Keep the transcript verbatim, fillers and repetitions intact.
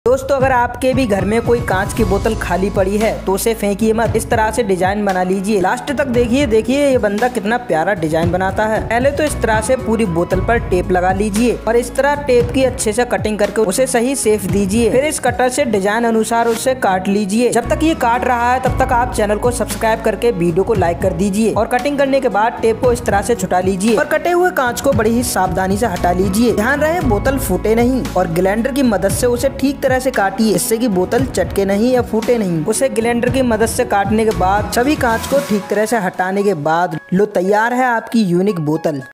दोस्तों, अगर आपके भी घर में कोई कांच की बोतल खाली पड़ी है तो उसे फेंकिए मत। इस तरह से डिजाइन बना लीजिए। लास्ट तक देखिए देखिए ये बंदा कितना प्यारा डिजाइन बनाता है। पहले तो इस तरह से पूरी बोतल पर टेप लगा लीजिए और इस तरह टेप की अच्छे से कटिंग करके उसे सही शेप दीजिए। फिर इस कटर से डिजाइन अनुसार उसे काट लीजिए। जब तक ये काट रहा है तब तक आप चैनल को सब्सक्राइब करके वीडियो को लाइक कर दीजिए। और कटिंग करने के बाद टेप को इस तरह से छुटा लीजिए और कटे हुए कांच को बड़ी ही सावधानी से हटा लीजिए। ध्यान रहे बोतल फूटे नहीं और ग्राइंडर की मदद से उसे ठीक तरह से काटिए, इससे कि बोतल चटके नहीं या फूटे नहीं। उसे ग्राइंडर की मदद से काटने के बाद सभी कांच को ठीक तरह से हटाने के बाद लो तैयार है आपकी यूनिक बोतल।